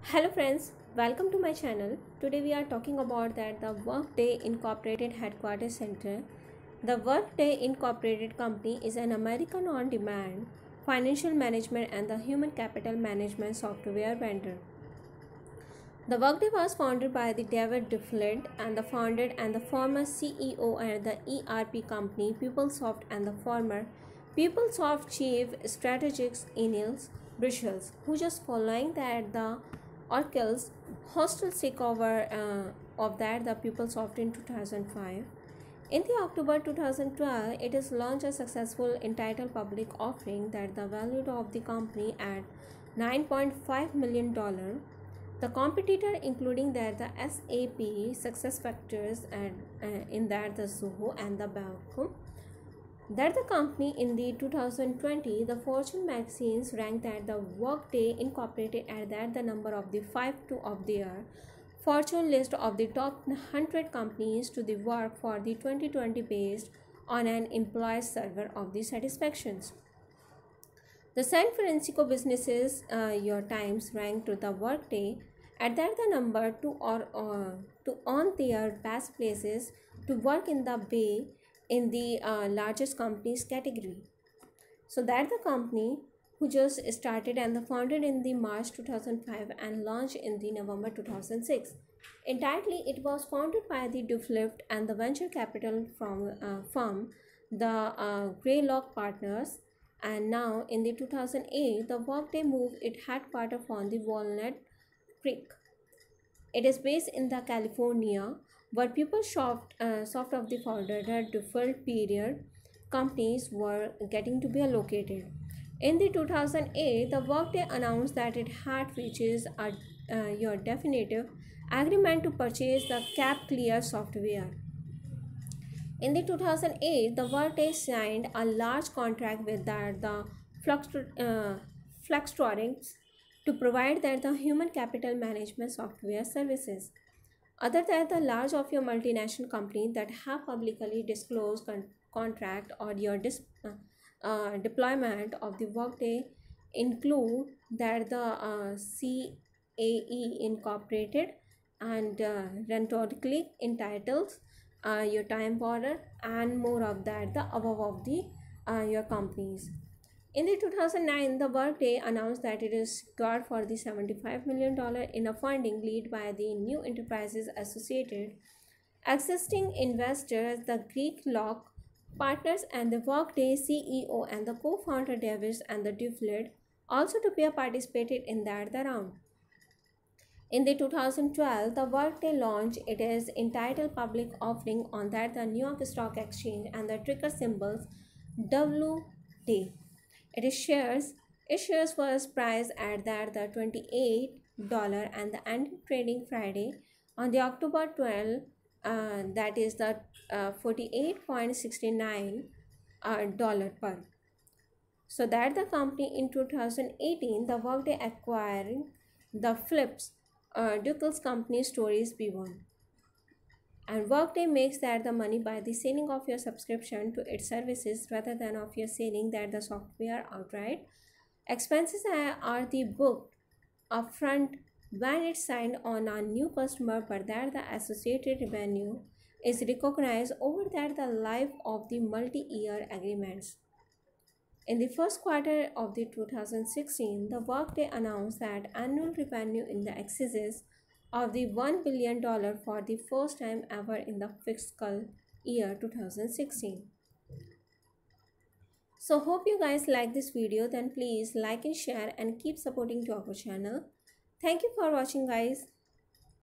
Hello friends, welcome to my channel. Today we are talking about that the Workday Incorporated Headquarters Center. The Workday Incorporated Company is an American on-demand financial management and the human capital management software vendor. The Workday was founded by the David Duffield and the former CEO and the ERP company PeopleSoft and the former PeopleSoft chief strategist Anil Brussels, who just following that the Oracle's hostile takeover of that the PeopleSoft in 2005. In the October 2012, it is launched a successful entitled public offering that the value of the company at $9.5 million. The competitor including that the SAP SuccessFactors and in that the Zoho and the Balcom. That the company in the 2020 the Fortune magazines ranked that the Workday Incorporated at that the number of the 5 of their Fortune list of the top 100 companies to the work for the 2020 based on an employee survey of the satisfactions. The San Francisco businesses your times ranked to the Workday at that the number to on their best places to work in the Bay in the largest companies category. So that the company who just started and the founded in the March 2005 and launched in the November 2006. Entirely, it was founded by the Duflift and the venture capital from firm, the Greylock Partners, and now in the 2008, the Workday moved its headquarters from the Walnut Creek. It is based in the California, where people soft of the founder default period companies were getting to be located. In the 2008, the Workday announced that it had reached your definitive agreement to purchase the CapClear software. In the 2008, the Workday signed a large contract with the Flextronics to provide that the human capital management software services. Other than the large of your multinational company that have publicly disclosed contract or your deployment of the Workday include that the CAE Incorporated and Rentodically entitled your time border and more of that the above of the your companies. In the 2009, the Workday announced that it is secured for the $75 million in a funding led by the New Enterprises Associated, existing investors, the Greek Lock Partners and the Workday CEO and the co-founder Davis and the Duffield also to be participated in that the round. In the 2012, the Workday launched it is entitled public offering on that the New York Stock Exchange and the ticker symbols WD. Its shares was priced at that the $28 and the ending trading Friday on the October 12 that is the 48.69 dollar per. So that the company in 2018 the Workday acquiring the Flips Ducals company Stories B1. And Workday makes that the money by the selling of your subscription to its services rather than of your selling that the software outright. Expenses are the booked upfront when it's signed on a new customer, but that the associated revenue is recognized over that the life of the multi-year agreements. In the first quarter of the 2016, the Workday announced that annual revenue in the excesses of the $1 billion for the first time ever in the fiscal year 2016. So hope you guys like this video, then please like and share and keep supporting to our channel. Thank you for watching guys.